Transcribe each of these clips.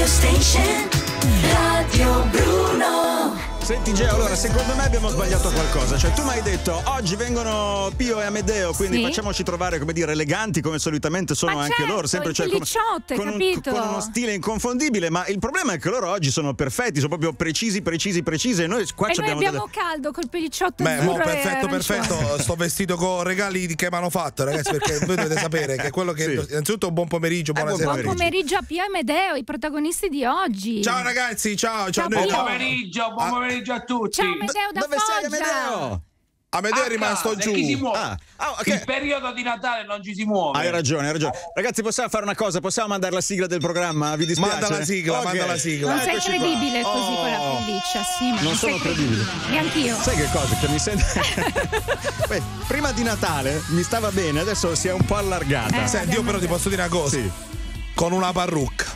radio station, Radio Bruno. Senti Geo, allora secondo me abbiamo sbagliato qualcosa. Cioè tu mi hai detto oggi vengono Pio e Amedeo, quindi facciamoci trovare, come dire, eleganti come solitamente sono anche loro, sempre con uno stile inconfondibile. Ma il problema è che loro oggi sono perfetti, sono proprio precisi e noi qua abbiamo caldo col pellicciotto azzurro. Perfetto. Sto vestito con regali che mi hanno fatto, ragazzi, perché voi dovete sapere che quello che innanzitutto buon pomeriggio, buonasera. Buon pomeriggio a Pio e Amedeo, i protagonisti di oggi. Ciao ragazzi, ciao. Buon pomeriggio a tutti. Ciao Amedeo da Dove sei Amedeo? Amedeo è rimasto giù. Chi si muove? Okay. Il periodo di Natale non ci si muove. Hai ragione. Ragazzi, possiamo fare una cosa? Possiamo mandare la sigla del programma? Vi dispiace? Manda la sigla. Non sei credibile così con la pelliccia, sì. Non sono credibile. Neanch'io. Sai che cosa? Che mi sento. Beh, prima di Natale mi stava bene, adesso si è un po' allargata. Senti, io però ti posso dire una cosa. Sì. Con una parrucca.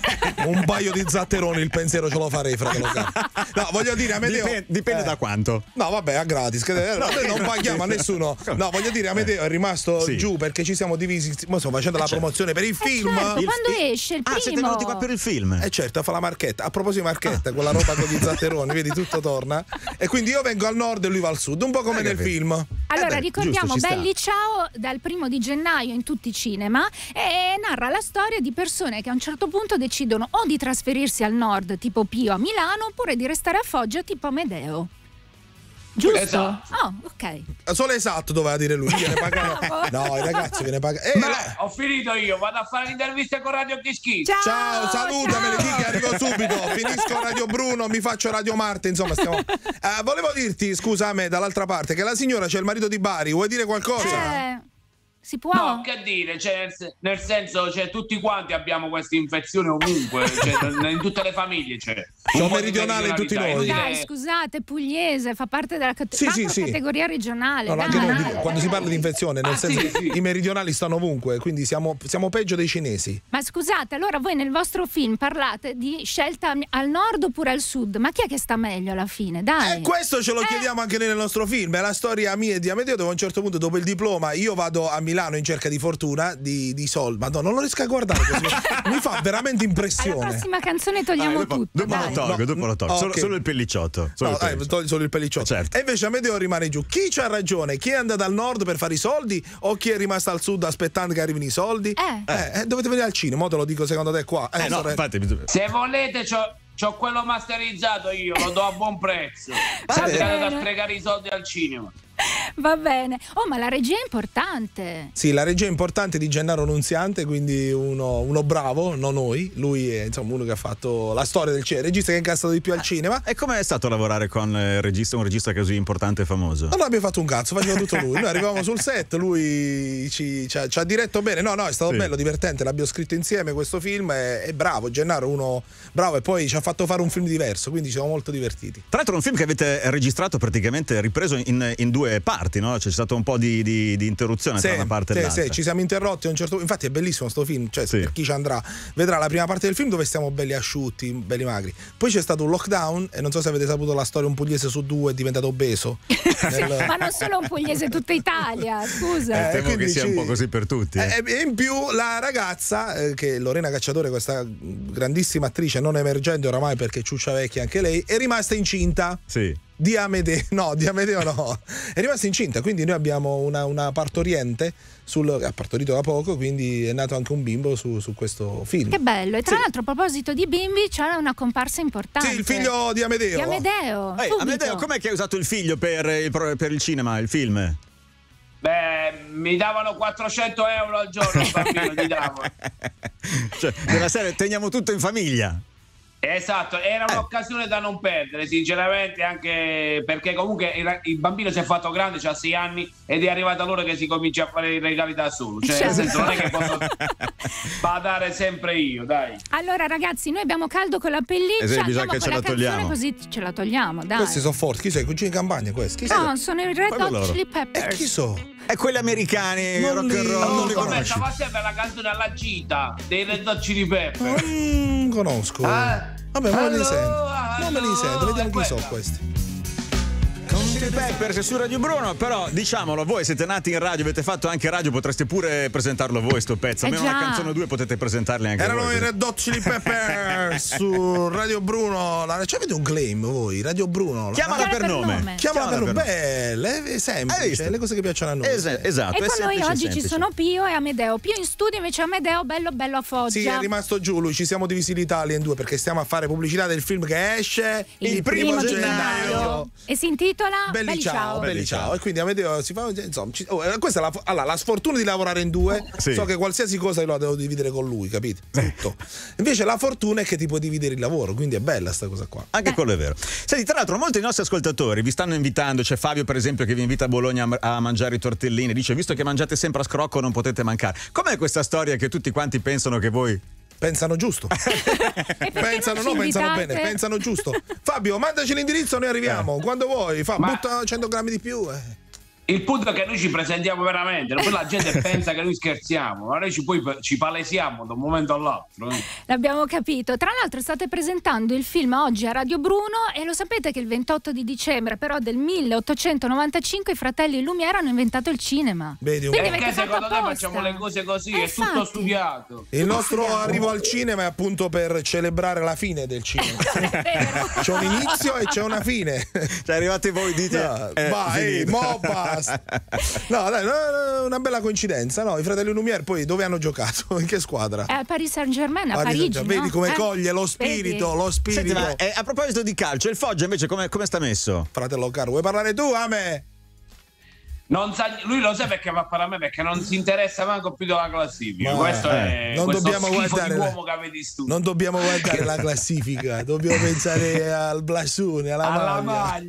Un paio di zatteroni il pensiero ce lo farei, fratello. No, voglio dire, Amedeo dipende da quanto. No, vabbè, a gratis. Non paghiamo a nessuno. No, voglio dire, Amedeo è rimasto giù perché ci siamo divisi. Stiamo facendo la promozione per il film. Certo, quando esce il primo? Siete venuti qua per il film? Certo, fa la marchetta. A proposito di marchetta, quella roba con gli zatteroni, vedi, tutto torna. E quindi io vengo al nord e lui va al sud, un po' come nel film. Allora, ricordiamo Belli Ciao dal 1 gennaio in tutti i cinema, e narra la storia di persone che a un certo punto decidono o di trasferirsi al nord tipo Pio a Milano, oppure di restare a Foggia tipo Amedeo. Giusto? Esatto. Oh, ok. Solo esatto doveva dire lui. Viene pagato. No, i ragazzi viene pagato. Ho finito io, vado a fare l'intervista con Radio Kiski. Ciao, salutamele, Kiki, arrivo subito. Finisco Radio Bruno, mi faccio Radio Marte, insomma stiamo. Volevo dirti, scusa a me, dall'altra parte, che la signora c'è il marito di Bari, vuoi dire qualcosa? Si può? No, che dire, nel senso, tutti quanti abbiamo queste infezioni ovunque, in tutte le famiglie c'è. Sono meridionale in tutti noi. Dai, scusate, pugliese, fa parte della categoria regionale. No, anche noi, quando si parla di infezione, nel senso che i meridionali stanno ovunque, quindi siamo peggio dei cinesi. Ma scusate, allora voi nel vostro film parlate di scelta al nord oppure al sud, ma chi è che sta meglio alla fine? Dai. Questo ce lo chiediamo anche noi nel nostro film, è la storia mia e di Amedeo, dove a un certo punto, dopo il diploma, io vado a Milano in cerca di fortuna, di soldi. Madonna, non lo riesco a guardare così. Mi fa veramente impressione. Alla prossima canzone togliamo tutto. Dopo lo tolgo. Solo il pellicciotto. Togli solo il pellicciotto. Certo. E invece Amedeo rimane giù. Chi c'ha ragione? Chi è andato al nord per fare i soldi o chi è rimasto al sud aspettando che arrivino i soldi? Dovete venire al cinema, te lo dico secondo te qua. No, infatti. Se volete c'ho quello masterizzato io, lo do a buon prezzo. Sapete da sprecare i soldi al cinema. Va bene. Oh, ma la regia è importante. Sì, la regia è importante di Gennaro Nunziante, quindi uno bravo, non noi. Lui è insomma uno che ha fatto la storia del cinema, il regista che ha incassato di più al cinema. E com'è stato lavorare con un regista così importante e famoso? Non abbiamo fatto un cazzo, faceva tutto lui. Noi arrivavamo sul set, lui ci ha diretto bene. No, è stato bello, divertente. L'abbiamo scritto insieme questo film. È bravo, Gennaro uno bravo, e poi ci ha fatto fare un film diverso, quindi ci siamo molto divertiti. Tra l'altro è un film che avete registrato praticamente ripreso in due parti, no? C'è stato un po' di interruzione tra una parte e l'altra. Sì, ci siamo interrotti a un certo punto. Infatti è bellissimo sto film, per chi ci andrà vedrà la prima parte del film dove stiamo belli asciutti, belli magri. Poi c'è stato un lockdown e non so se avete saputo la storia, un pugliese su due è diventato obeso. Ma non solo un pugliese, tutta Italia, scusa. Temo che sia un po' così per tutti. E in più la ragazza, che è Lorena Cacciatore, questa grandissima attrice non emergente oramai perché ciuccia vecchia anche lei, è rimasta incinta. Sì. Di Amedeo no, è rimasta incinta, quindi noi abbiamo una partoriente ha partorito da poco, quindi è nato anche un bimbo su questo film. Che bello. E tra l'altro, a proposito di bimbi, c'è una comparsa importante. Sì, il figlio di Amedeo. Amedeo, com'è che hai usato il figlio per il cinema, il film? Beh, mi davano 400 euro al giorno, il bambino gli davo. Cioè, della serie teniamo tutto in famiglia. Esatto, era un'occasione da non perdere, sinceramente, anche perché comunque il bambino si è fatto grande, ha 6 anni ed è arrivata l'ora che si comincia a fare i regali da solo, cioè nel senso non è che posso badare sempre io, dai. Allora ragazzi, noi abbiamo caldo con la pelliccia, bisogna che ce la togliamo, così ce la togliamo, dai. Questi sono forti, chi sono i cugini di campagna questi? No, sono i Red Hot Chili Peppers. Chi sono? E quelli americani, rock and roll, non li conosci? Stava sempre la canzone alla gita dei Red Hot Chili Peppers. Non conosco. Vabbè, non me li sento, vediamo chi sono questi. Con te Chili Peppers su Radio Bruno, però diciamolo, voi siete nati in radio, avete fatto anche radio, potreste pure presentarlo voi sto pezzo, almeno una canzone o due potete presentarli anche Erano voi. i Red Hot Chili Peppers su Radio Bruno. Cioè, avete un claim voi, Radio Bruno? Chiamala per nome. Chiamala per nome. Belle, è semplice, le cose che piacciono a noi. Esatto. E con noi oggi ci sono Pio e Amedeo. Pio in studio, invece Amedeo bello a Foggia. Sì, è rimasto giù lui, ci siamo divisi l'Italia in due perché stiamo a fare pubblicità del film che esce il primo gennaio. E si intitola Belli ciao. E quindi Amedeo si fa, insomma, questa è la sfortuna di lavorare in due. Sì. So che qualsiasi cosa io la devo dividere con lui, capite? Tutto. Invece la fortuna è che ti puoi dividere il lavoro, quindi è bella sta cosa qua. Anche quello è vero. Senti, tra l'altro molti dei nostri ascoltatori vi stanno invitando, c'è Fabio per esempio che vi invita a Bologna a mangiare i tortellini, dice visto che mangiate sempre a scrocco non potete mancare. Com'è questa storia che tutti quanti pensano che voi Pensano giusto. Pensano bene, pensano giusto. Fabio, mandaci l'indirizzo, noi arriviamo. Quando vuoi, butta 100 grammi di più. Il punto è che noi ci presentiamo veramente, poi la gente pensa che noi scherziamo, ma noi ci palesiamo da un momento all'altro. L'abbiamo capito. Tra l'altro state presentando il film oggi a Radio Bruno e lo sapete che il 28 di dicembre però del 1895 i fratelli Lumière hanno inventato il cinema. Vedi, perché secondo te facciamo le cose così, è tutto studiato. Il nostro arrivo al cinema è appunto per celebrare la fine del cinema. C'è un inizio e c'è una fine. Cioè arrivate voi dite vai, basta. No, dai, una bella coincidenza, no? I fratelli Lumière poi dove hanno giocato? In che squadra? A Paris Saint-Germain, a Parigi. Vedi come coglie lo spirito, lo spirito. Senti, ma, a proposito di calcio, il Foggia invece come sta messo? Fratello caro, vuoi parlare tu a me? Non sa, lui lo sa perché va a parlare a me, perché non si interessa manco più della classifica. Questo è non questo dobbiamo guardare uomo che avete in studio. Non dobbiamo guardare la classifica, dobbiamo pensare al blasone, alla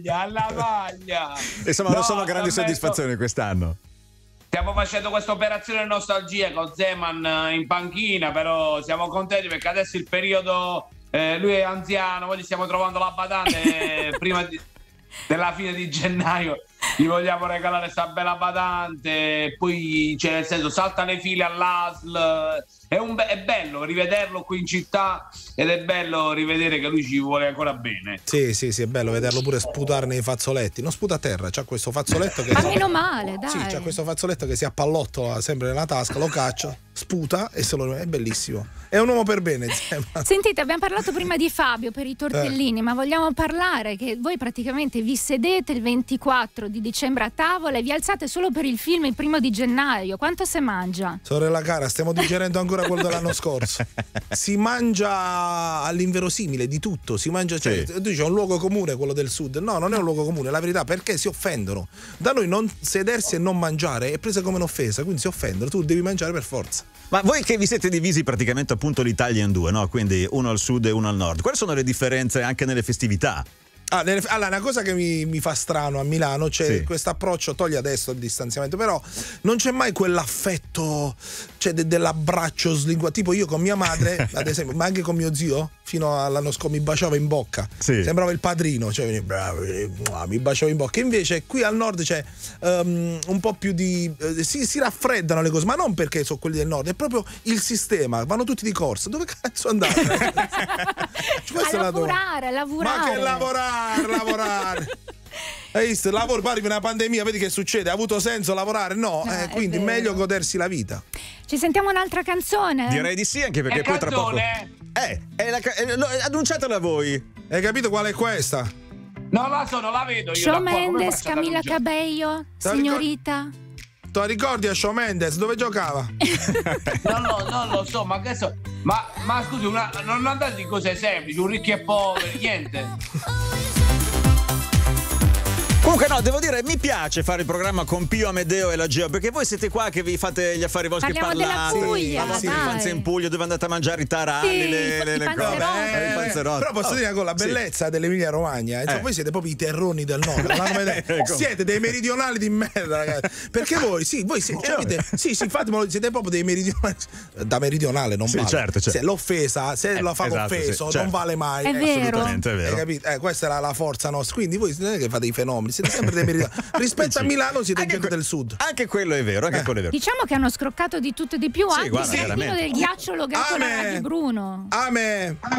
maglia. Insomma, non sono grandi soddisfazioni quest'anno. Stiamo facendo questa operazione nostalgia con Zeman in panchina, però siamo contenti perché adesso il periodo, lui è anziano, poi stiamo trovando la badante prima della fine di gennaio. Gli vogliamo regalare sta bella badante, poi cioè, nel senso salta le file all'ASL, è bello rivederlo qui in città ed è bello rivedere che lui ci vuole ancora bene. Sì, è bello vederlo pure sputare nei fazzoletti, non sputa a terra, c'ha questo fazzoletto che ma meno male, dai. Sì, c'ha questo fazzoletto che si appallottola sempre nella tasca, lo caccia, sputa e è bellissimo. È un uomo per bene. Sentite, abbiamo parlato prima di Fabio per i tortellini, ma vogliamo parlare che voi praticamente vi sedete il 24 di dicembre a tavola e vi alzate solo per il film il 1 di gennaio. Quanto si mangia? Sorella cara, stiamo digerendo ancora quello dell'anno scorso. Si mangia all'inverosimile di tutto, si mangia, cioè, tu dici, è un luogo comune quello del sud. No, non è un luogo comune, la verità, perché si offendono. Da noi non sedersi e non mangiare è presa come un'offesa, quindi si offendono, tu devi mangiare per forza. Ma voi che vi siete divisi praticamente appunto l'Italia in due, no? Quindi uno al sud e uno al nord. Quali sono le differenze anche nelle festività? Allora, una cosa che mi fa strano a Milano c'è questo approccio, togli adesso il distanziamento, però non c'è mai quell'affetto, cioè dell'abbraccio slinguato. Tipo io con mia madre, ad esempio, ma anche con mio zio, fino all'anno scorso mi baciava in bocca, sembrava il padrino, cioè mi baciava in bocca. Invece qui al nord c'è un po' più di si raffreddano le cose, ma non perché sono quelli del nord, è proprio il sistema, vanno tutti di corsa. Dove cazzo andate? A lavorare. Ma che lavorare. Hai visto? Lavoro, pari per una pandemia, vedi che succede? Ha avuto senso lavorare? No, quindi meglio godersi la vita. Ci sentiamo un'altra canzone? Direi di sì, anche perché poi tra poco. Annunciatela voi. Hai capito qual è questa? No, la vedo io. Shawn Mendes, Camila Cabello, signorita. Te la ricordi a Shawn Mendes? Dove giocava? No, non lo so, ma che so. Ma scusi, non andate di cose semplici, un ricchi e poveri, niente. Comunque no, devo dire, mi piace fare il programma con Pio, Amedeo e la Geo, perché voi siete qua che vi fate gli affari vostri, parlate Puglia, la vostra infanzia in Puglia, dove andate a mangiare i taralli, le cose, i panzerotti. Però posso dire con la bellezza dell'Emilia Romagna, voi siete proprio i terroni del nord. Siete dei meridionali di merda, ragazzi. Perché voi infatti siete proprio dei meridionali. Da meridionale non vale. Certo. Se l'offesa, se lo fa offeso, non vale mai. È vero. Assolutamente è vero. Hai capito? Questa è la forza nostra. Quindi voi non è che fate i fenomeni, siete sempre dei meridionali. Rispetto a Milano siete gente del sud. Anche quello è vero, Diciamo che hanno scroccato di tutto e di più, anche guarda, il vino del ghiaccio logato alla Radio Bruno.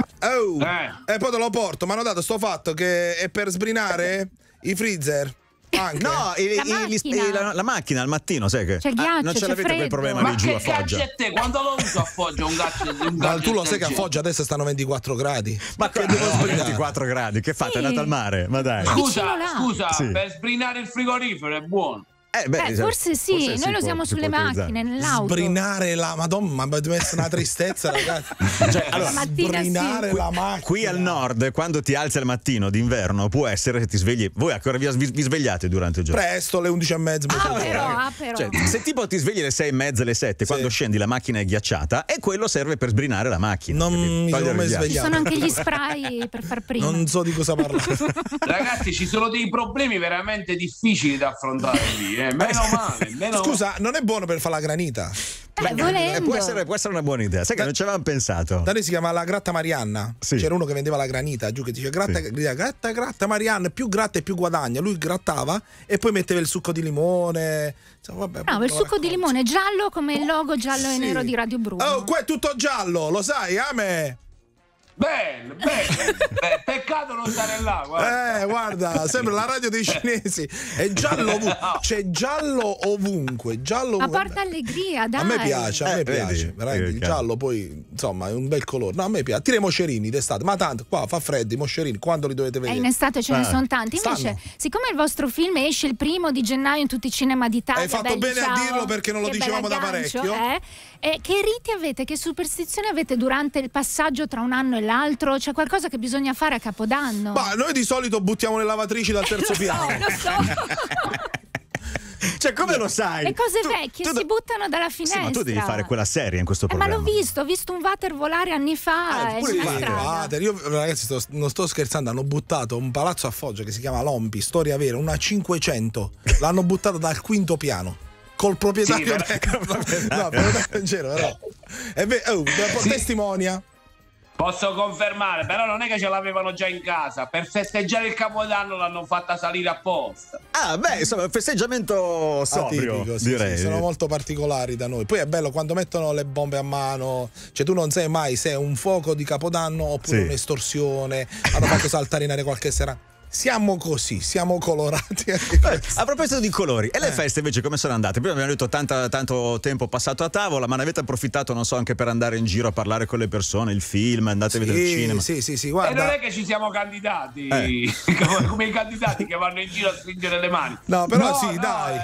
E poi te lo porto, mi hanno dato sto fatto che è per sbrinare i freezer. Anche. No, la macchina al mattino, sai che c'è il ghiaccio, non ce c'è l'avete quel freddo. problema Ma lì giù che a Foggia. ghiaccio è te? Quando lo uso a Foggia un ghiaccio? Ma tu lo sai che a Foggia adesso stanno 24 gradi? Ma che devo sbrinare? 24 gradi, che fate? Andate al mare? Ma dai. Scusa, Sì. per sbrinare il frigorifero è buono. Forse sì, noi lo usiamo sulle macchine, nell'auto. Sbrinare la Madonna, ma deve essere una tristezza, ragazzi. Cioè, allora, la mattina sbrinare la macchina. qui al nord, quando ti alzi al mattino d'inverno, può essere che ti svegli. Voi a che ora vi svegliate durante il giorno? Presto, alle 11:30. Però. Cioè, se tipo ti svegli alle 6:30, alle 7, quando scendi la macchina è ghiacciata, e quello serve per sbrinare la macchina. Non mi sono mai Ci svegliato. sono anche gli spray per far prima. Non so di cosa parlare. Ragazzi, ci sono dei problemi veramente difficili da affrontare lì. Meno male. Scusa, non è buono per fare la granita? Volendo. Può essere una buona idea. Sai che non ci avevamo pensato. Da noi si chiama la gratta Marianna. Sì. C'era uno che vendeva la granita giù che dice gratta Marianna, più gratta e più guadagna. Lui grattava e poi metteva il succo di limone. Vabbè, il succo di limone giallo come il logo giallo e nero di Radio Bruno. Oh, qua è tutto giallo, lo sai, a me. Bello. Peccato non stare là, guarda. Guarda, sembra la radio dei cinesi. È giallo ovunque. C'è giallo ovunque. Ma porta allegria, dai. A me piace, vedi, veramente il giallo poi, insomma, è un bel colore. No, a me piace. Tira i moscerini d'estate, ma tanto qua fa freddo, i moscerini, quando li dovete vedere? In estate ce ne sono tanti. Invece, siccome il vostro film esce il 1° gennaio in tutti i cinema d'Italia, hai fatto bene a dirlo perché non lo dicevamo da parecchio. Che riti avete, che superstizioni avete durante il passaggio tra un anno e l'altro? C'è qualcosa che bisogna fare a Capodanno? Ma noi di solito buttiamo le lavatrici dal terzo piano. Lo so. Cioè, come lo sai? Le cose vecchie si buttano dalla finestra. Sì, ma tu devi fare quella serie in questo ma programma. l'ho visto un water volare anni fa. Io, ragazzi, non sto scherzando, hanno buttato un palazzo a Foggia che si chiama Lompi, storia vera, una 500. L'hanno buttata dal 5° piano. Col proprietario. No, però testimonia. Posso confermare, però non è che ce l'avevano già in casa. Per festeggiare il Capodanno l'hanno fatta salire apposta. Insomma, un festeggiamento sobrio, atipico, direi. Sono molto particolari da noi. Poi è bello quando mettono le bombe a mano, cioè tu non sai mai se è un fuoco di Capodanno oppure un'estorsione. Hanno fatto saltare in aria qualche sera. Siamo così, siamo colorati. A proposito di colori, e le feste invece come sono andate? Prima abbiamo detto tanto tempo passato a tavola, ma ne avete approfittato, non so, anche per andare in giro a parlare con le persone, il film, andate a vedere il cinema? Sì, guarda. E non è che ci siamo candidati come i candidati che vanno in giro a stringere le mani. No, però dai.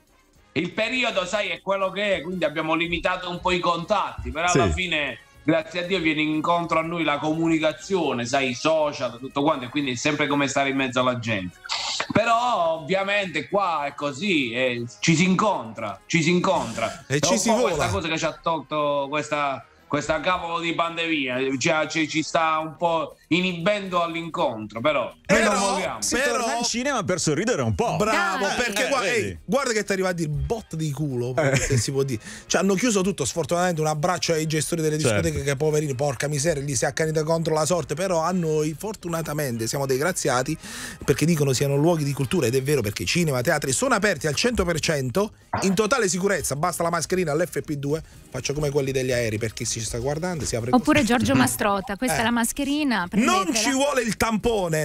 Il periodo, sai, è quello che è, quindi abbiamo limitato un po' i contatti, però alla fine, grazie a Dio, viene incontro a noi la comunicazione, sai, i social, tutto quanto, e quindi è sempre come stare in mezzo alla gente. Però ovviamente qua è così, ci si incontra e ci si vola. Questa cosa che ci ha tolto questa cavolo di pandemia ci sta un po' inibendo all'incontro, però si torna al cinema per sorridere un po'. Bravo, perché guarda che ti arriva a dire botta di culo, se si può dire. Cioè, hanno chiuso tutto, sfortunatamente un abbraccio ai gestori delle discoteche che poverini, porca miseria, gli si è accanita contro la sorte, però a noi fortunatamente siamo dei graziati perché dicono siano luoghi di cultura, ed è vero, perché cinema, teatri sono aperti al 100% in totale sicurezza, basta la mascherina all'FP2, faccio come quelli degli aerei per chi si sta guardando, si apre oppure Giorgio Mastrota, questa è la mascherina, non ci vuole il tampone,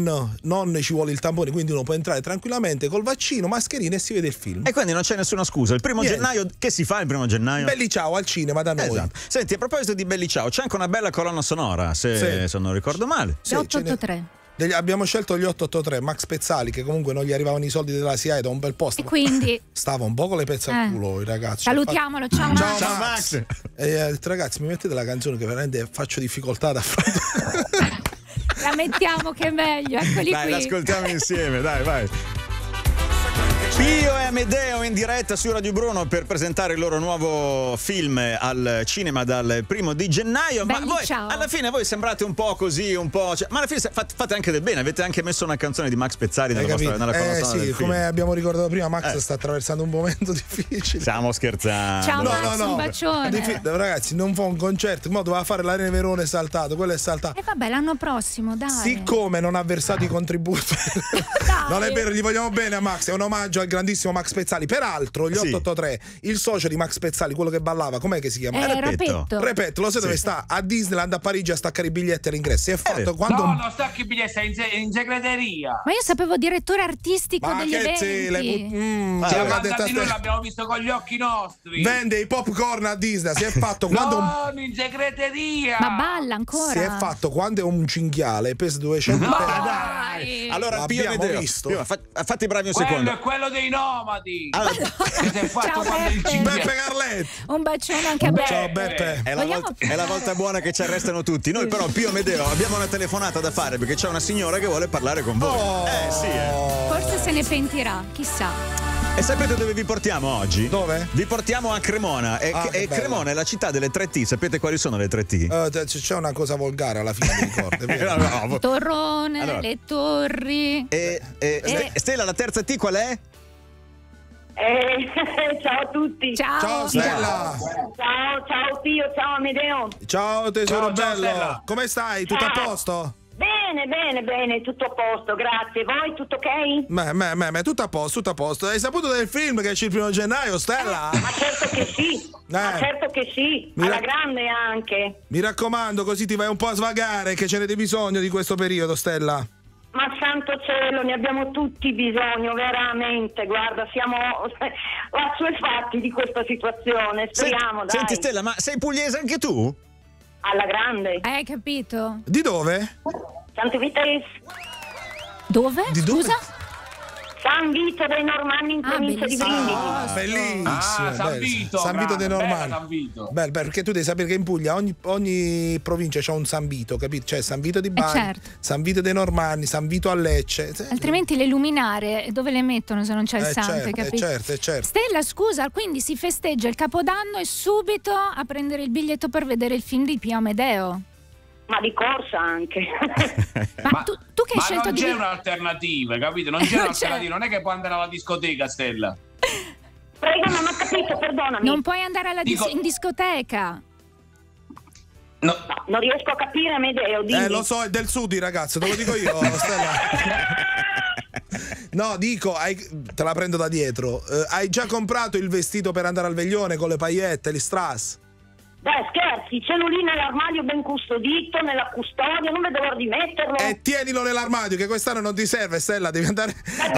non ci vuole il tampone, quindi uno può entrare tranquillamente col vaccino, mascherina e si vede il film. E quindi non c'è nessuna scusa. Il 1° gennaio, che si fa il 1° gennaio? Belli ciao al cinema da noi. Esatto. Senti, a proposito di Belli ciao, c'è anche una bella colonna sonora, se non ricordo male. 883. Abbiamo scelto gli 883, Max Pezzali, che comunque non gli arrivavano i soldi della SIAE da un bel posto. E quindi stava un po' con le pezze al culo, i ragazzi. Salutiamolo, ciao Max. Ciao Max. E ragazzi, mi mettete la canzone che veramente faccio difficoltà ad affrontare. La mettiamo che è meglio, eccoli dai, qui. l'ascoltiamo insieme, dai, vai. Pio e Amedeo in diretta su Radio Bruno per presentare il loro nuovo film al cinema dal 1° gennaio. Belli, ma voi, ciao. alla fine voi sembrate un po' così, ma alla fine fate anche del bene. Avete anche messo una canzone di Max Pezzali nella colonna sonora del film. Come abbiamo ricordato prima, Max sta attraversando un momento difficile. Stiamo scherzando. Ciao Max, un bacione. Ragazzi, non fa un concerto, mo doveva fare l'Arena Verona, è saltato, quello è saltato. E vabbè, l'anno prossimo, dai. Siccome non ha versato i contributi, non è vero, gli vogliamo bene a Max, è un omaggio il grandissimo Max Pezzali. Peraltro, gli 883, il socio di Max Pezzali, quello che ballava, com'è che si chiama? Repetto, lo sai dove sta? A Disneyland a Parigi a staccare i biglietti all'ingresso. Si è fatto quando... No, non stacchi i biglietti, è in segreteria. Ma io sapevo direttore artistico degli eventi. Noi l'abbiamo visto con gli occhi nostri. Vende i popcorn a Disney. Si è fatto quando... No, in segreteria. Ma balla ancora. Si è fatto quando è un cinghiale, pesa 200 No, dai. Allora Pio Amedeo, visto. fatti bravi un secondo. È quello dei nomadi. Allora, che si è fatto Ciao, quando il cinghiale. Beppe Carletti. Un bacione anche a Beppe. Ciao Beppe. È la volta buona che ci arrestano tutti. Noi però Pio Amedeo abbiamo una telefonata da fare perché c'è una signora che vuole parlare con voi. Forse se ne pentirà, chissà. E sapete dove vi portiamo oggi? Dove? Vi portiamo a Cremona. E Cremona è la città delle 3T. Sapete quali sono le 3T? C'è una cosa volgare alla fine, mi ricordo. Il torrone, Allora. le torri. Stella, la terza T qual è? Ciao a tutti. Ciao Stella. Ciao Pio, ciao Amedeo. Ciao tesoro Ciao, bello. Stella. Come stai? Tutto a posto? Bene, tutto a posto, grazie. Voi tutto ok? Beh, tutto a posto. Hai saputo del film che esce il 1 gennaio, Stella? Ma certo che sì. Alla grande anche. Mi raccomando, così ti vai un po' a svagare, che ce n'è di bisogno di questo periodo, Stella. Ma santo cielo, ne abbiamo tutti bisogno, veramente. Guarda, siamo assuefatti di questa situazione. Speriamo, dai. Senti Stella, ma sei pugliese anche tu? Alla grande. Hai capito? Di dove? Santo Vitesse. Dove? Di dove? Scusa? San Vito dei Normanni in provincia di Brindisi. Bellissimo. San Vito. San Vito dei Normanni. San Vito. Bello, perché tu devi sapere che in Puglia ogni provincia c'ha un San Vito, capito? C'è San Vito di Bari, certo. San Vito dei Normanni, San Vito a Lecce. Altrimenti le luminarie dove le mettono se non c'è il santo, capito? Certo. Stella, scusa, quindi si festeggia il Capodanno e subito a prendere il biglietto per vedere il film di Pio Amedeo. Ma di corsa anche. Ma tu che hai scelto non di... c'è un'alternativa, capito? Non c'è un'alternativa, non è che puoi andare alla discoteca, Stella. Prego, non ho capito, perdonami. Non puoi andare in discoteca. No. Non riesco a capire, Amedeo, dimmi. Lo so, è del sud, ragazzo, te lo dico io, Stella. No, dico, te la prendo da dietro. Hai già comprato il vestito per andare al veglione con le paillette, gli strass? Dai, scherzi, ce l'ho lì nell'armadio ben custodito, nella custodia, non vedo l'ora di metterlo. E tienilo nell'armadio, che quest'anno non ti serve, Stella, devi andare...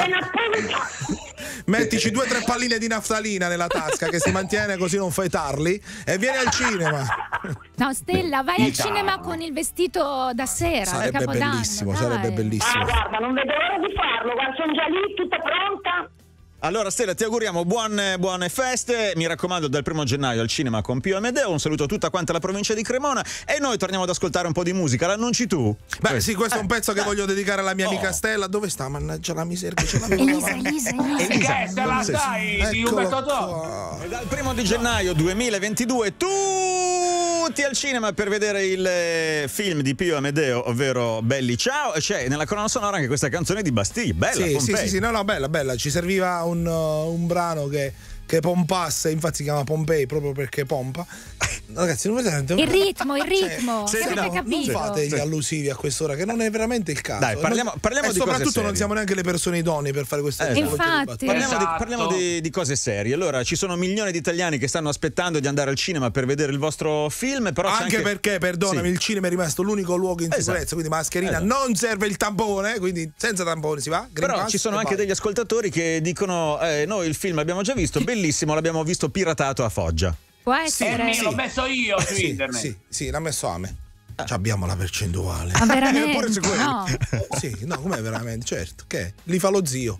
Mettici 2 o 3 palline di naftalina nella tasca che si mantiene, così non fai tarli, e vieni al cinema. No, Stella, vai al cinema con il vestito da sera. Sarebbe bellissimo, sarebbe bellissimo. Guarda, non vedo l'ora di farlo, guarda, sono già lì, tutta pronta. Allora Stella, ti auguriamo buone feste, mi raccomando dal 1 gennaio al cinema con Pio Amedeo, un saluto a tutta quanta la provincia di Cremona e noi torniamo ad ascoltare un po' di musica, l'annunci tu? Beh sì, questo è un pezzo che voglio dedicare alla mia amica Stella. Dove sta? Mannaggia la miseria che ce Elisa. Se la sai di Umberto Tozzi. E dal 1 di gennaio 2022 tutti al cinema per vedere il film di Pio Amedeo, ovvero Belli Ciao, e c'è nella colonna sonora anche questa canzone di Bastille, bella. Sì, no, bella, ci serviva un brano che pompasse, infatti si chiama Pompei proprio perché pompa. Ragazzi, non vedete il ritmo, non fate gli allusivi a quest'ora, che non è veramente il caso. Dai, parliamo e di cose soprattutto serie. Non siamo neanche le persone idonee per fare queste cose. Infatti. Parliamo di cose serie. Allora, ci sono milioni di italiani che stanno aspettando di andare al cinema per vedere il vostro film, però anche perché, perdonami, sì, il cinema è rimasto l'unico luogo in sicurezza, quindi mascherina, non serve il tampone, quindi senza tampone si va. Però ci sono anche degli ascoltatori che dicono noi il film l'abbiamo già visto, bellissimo, l'abbiamo visto piratato a Foggia. Può essere. L'ho messo io su internet. Sì, l'ha messo a me. Abbiamo la percentuale. Ma veramente? Pure su quello. No. Sì, no, com'è veramente? Certo, che li fa lo zio.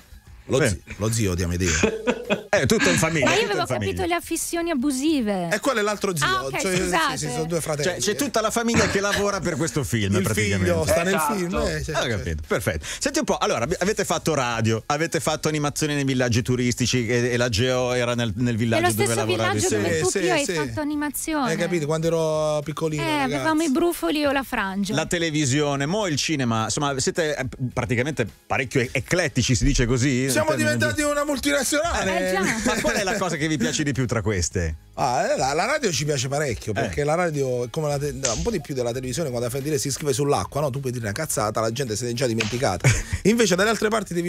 Lo zio di Amedeo. Tutto in famiglia. Ma io avevo capito le affissioni abusive. E quello è l'altro zio. Ok, sì, sono 2 fratelli. C'è tutta la famiglia che lavora per questo film. Il praticamente. figlio sta nel film. Capito. Perfetto. Senti un po', allora avete fatto radio, avete fatto animazioni nei villaggi turistici e la Geo era nel villaggio dove lavoravi. Nello stesso villaggio dove tu Pio hai fatto animazione. Hai capito, quando ero piccolino. Avevamo i brufoli o la frangia. La televisione, mo il cinema, insomma siete praticamente parecchio eclettici, si dice così? Siamo diventati una multinazionale. Già. Ma qual è la cosa che vi piace di più tra queste? La radio ci piace parecchio, perché la radio è come un po' di più della televisione. Quando fai dire si scrive sull'acqua, no? Tu puoi dire una cazzata, la gente se ne è già dimenticata. Invece dalle altre parti devi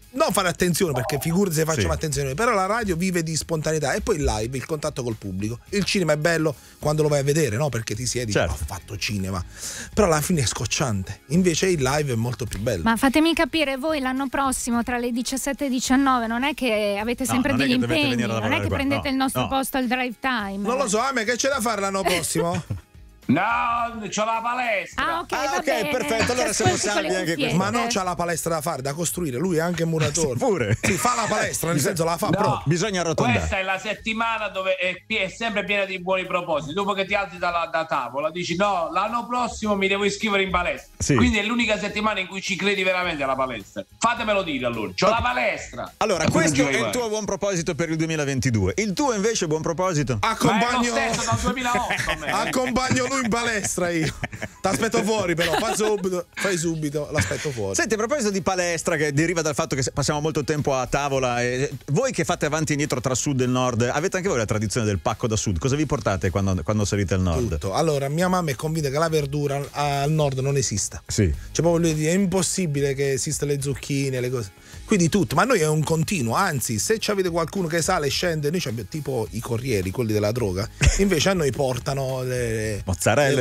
non fare attenzione, perché figurati se facciamo attenzione, però la radio vive di spontaneità, e poi il live, il contatto col pubblico. Il cinema è bello quando lo vai a vedere, no? Perché ti siedi, ho fatto cinema, però alla fine è scocciante. Invece il live è molto più bello. Ma fatemi capire, voi l'anno prossimo tra le 17 e 19 non è che avete sempre degli impegni, non è che prendete il nostro posto al drive time? Non lo so, a me che c'è da fare l'anno prossimo? No, c'ho la palestra. Ok, bene. Perfetto, allora siamo salvi anche questo. Ma non c'ha la palestra da fare, da costruire, lui è anche muratore. Pure. Si fa la palestra, nel senso la fa proprio. Bisogna arrotondare. Questa è la settimana dove è sempre piena di buoni propositi. Dopo che ti alzi da tavola dici no, l'anno prossimo mi devo iscrivere in palestra. Sì. Quindi è l'unica settimana in cui ci credi veramente alla palestra. Fatemelo dire allora, c'ho la palestra. Allora, questo è il tuo buon proposito per il 2022. Il tuo invece buon proposito? Accompagno, ma è lo stesso dal 2008. accompagno lui in palestra io. T'aspetto fuori, però fai subito, l'aspetto fuori. Senti, a proposito di palestra, che deriva dal fatto che passiamo molto tempo a tavola, voi che fate avanti e indietro tra sud e nord, avete anche voi la tradizione del pacco da sud? Cosa vi portate quando salite al nord? Tutto. Allora, mia mamma è convinta che la verdura al nord non esista. Sì. Cioè proprio è impossibile che esista le zucchine, le cose. Quindi tutto, ma noi è un continuo, anzi, se avete qualcuno che sale e scende, noi abbiamo tipo i corrieri, quelli della droga, invece a noi portano le mozzarelle,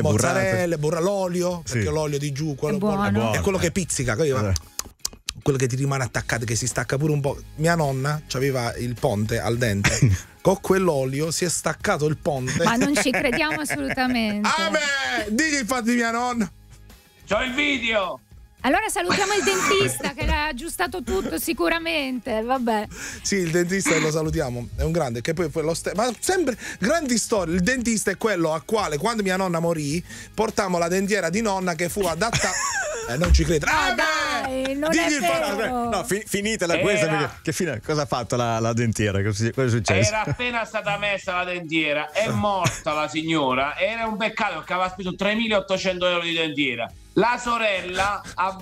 l'olio, perché l'olio di giù, quello buono. È quello che pizzica, quello che ti rimane attaccato, che si stacca pure un po'. Mia nonna aveva il ponte al dente. Con quell'olio si è staccato il ponte. Ma non ci crediamo assolutamente. Digli il fatto di mia nonna. C'ho il video. Allora salutiamo il dentista che l'ha aggiustato tutto sicuramente, vabbè. Sì, il dentista lo salutiamo, è un grande, che poi ma sempre grandi storie. Il dentista è quello a quale quando mia nonna morì portammo la dentiera di nonna che fu adatta. Non ci credo. Dai, non è vero. No, finitela questa, perché che fine, cosa ha fatto la dentiera? Cosa è successo? Era appena stata messa la dentiera, è morta la signora, era un peccato perché aveva speso 3.800 euro di dentiera. La sorella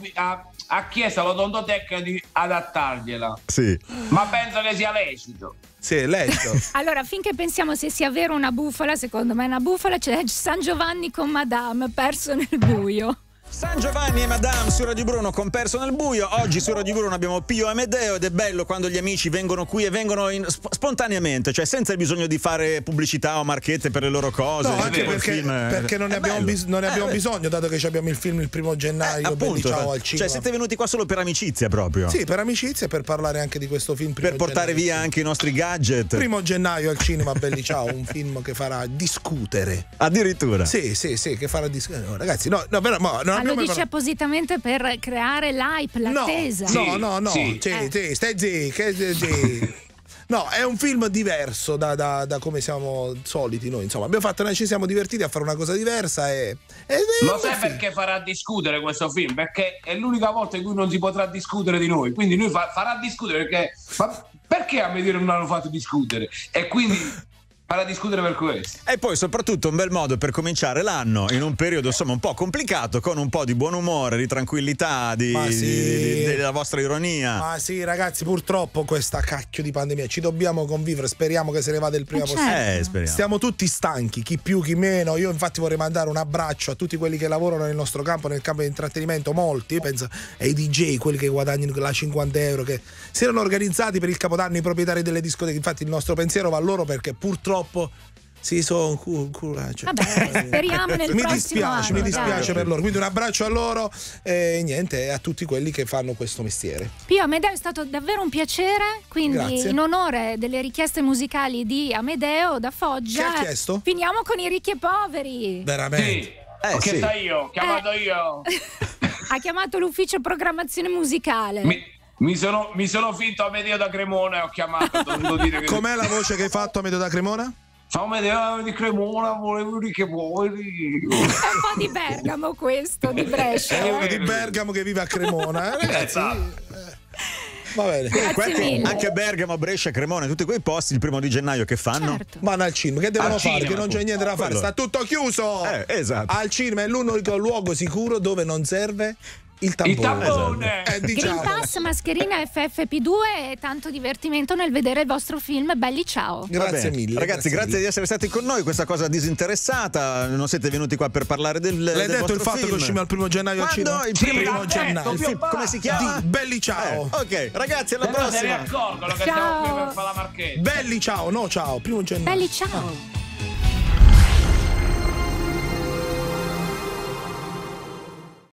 ha chiesto all'odontotecnico di adattargliela. Sì. Ma penso che sia lecito. Sì, è lecito. Allora, finché pensiamo se sia vero una bufala, secondo me è una bufala, c'è San Giovanni con Madame, perso nel buio. San Giovanni e Madame su Radio Bruno con Perso nel buio. Oggi su Radio Bruno abbiamo Pio Amedeo ed è bello quando gli amici vengono qui e vengono spontaneamente, cioè senza bisogno di fare pubblicità o marchette per le loro cose. No, anche perché non ne abbiamo bisogno, dato che abbiamo il film il 1 gennaio, appunto, ciao al cinema. Cioè siete venuti qua solo per amicizia proprio. Sì, per amicizia e per parlare anche di questo film. Per portare via anche i nostri gadget. 1 gennaio al cinema, belli ciao, un film che farà discutere. Addirittura. Sì, che farà discutere. No, ragazzi, no, non lo dice appositamente per creare l'hype, l'attesa. No. Stai zitti. No, è un film diverso da come siamo soliti noi. Insomma, ci siamo divertiti a fare una cosa diversa Lo sai perché farà discutere questo film? Perché è l'unica volta in cui non si potrà discutere di noi. Quindi noi farà discutere perché a me dire non hanno fatto discutere? E quindi farà discutere per questo. E poi soprattutto un bel modo per cominciare l'anno in un periodo insomma un po' complicato, con un po' di buon umore, di tranquillità, della vostra ironia. Ma sì, ragazzi, purtroppo questa cacchio di pandemia ci dobbiamo convivere, speriamo che se ne vada il prima possibile. Speriamo. Stiamo tutti stanchi, chi più chi meno. Io infatti vorrei mandare un abbraccio a tutti quelli che lavorano nel nostro campo, nel campo di intrattenimento, molti, io penso ai DJ, quelli che guadagnano la 50 euro, che si erano organizzati per il Capodanno, i proprietari delle discoteche. Infatti il nostro pensiero va a loro, perché purtroppo si sono vabbè, speriamo nel prossimo anno. Mi dispiace per loro, quindi un abbraccio a loro e niente, a tutti quelli che fanno questo mestiere. Pio, Amedeo, è stato davvero un piacere, quindi grazie. In onore delle richieste musicali di Amedeo da Foggia, chi ha chiesto? Finiamo con i ricchi e poveri. Veramente? Sì. Ho chiamato io. Ha chiamato l'ufficio programmazione musicale. Mi sono finto Amedeo da Cremona e ho chiamato. Dire che... Com'è la voce che hai fatto, Amedeo da Cremona? Ciao Amedeo di Cremona, volevo dire che vuoi. È un po' di Bergamo questo, di Brescia. È uno di Bergamo che vive a Cremona, ragazzi. Va bene. Anche Bergamo, Brescia, Cremona, tutti quei posti il 1 gennaio che fanno? Certo. Vanno al cinema, che devono fare? Che non c'è niente da fare, sta tutto chiuso. Esatto. Al cinema è l'unico luogo sicuro dove non serve Il tampone. Green Pass, mascherina FFP2 e tanto divertimento nel vedere il vostro film. Belli, ciao. Grazie mille. Ragazzi, grazie di essere stati con noi. Questa cosa disinteressata. Non siete venuti qua per parlare del L'hai detto il fatto film. che usciamo al 1 gennaio al cinema? Il primo gennaio. Il film, come si chiama? Belli, ciao. Ok, ragazzi, alla Se prossima. ne accorgono che siamo qui per fare la marchetta. Belli, ciao. No, ciao. 1 gennaio. Belli, ciao.